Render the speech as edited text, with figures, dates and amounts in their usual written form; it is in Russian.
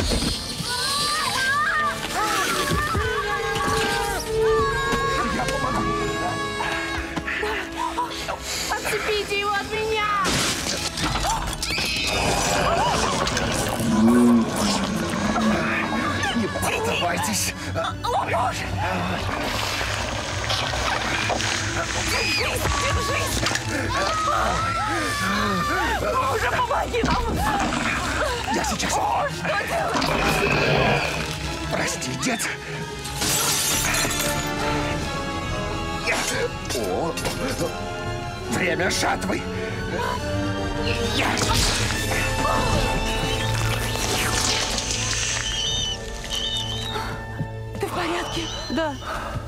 Я помогу. Отцепите его от меня! Не поддавайтесь. О, Боже! Держись, держись! Боже, помоги нам! Я сейчас. О, что делать? Прости, дед. О, время жатвы. Ты в порядке? Да.